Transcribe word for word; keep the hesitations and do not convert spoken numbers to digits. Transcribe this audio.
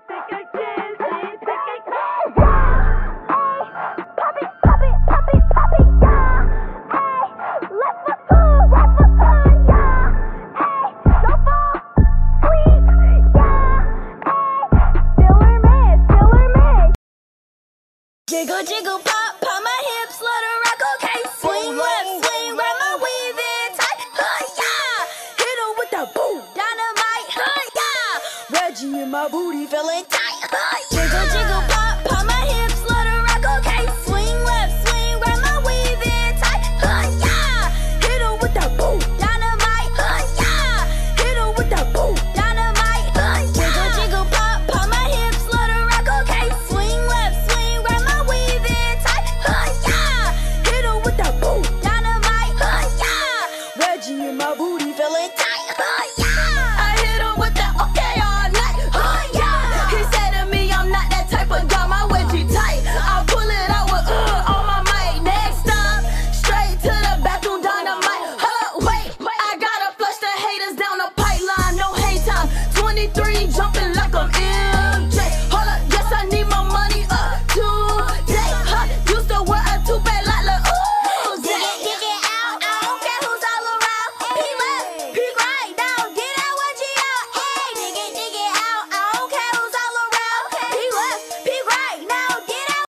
Jiggle, jiggle, pop, pop my hips, let her rock, okay. Swing left, swing right, my weave in tight, huh, yeah. Hit her with the boom, dynamite, huh, yeah. Wedgie in my booty, feeling tight, huh, yeah. Jiggle, jiggle,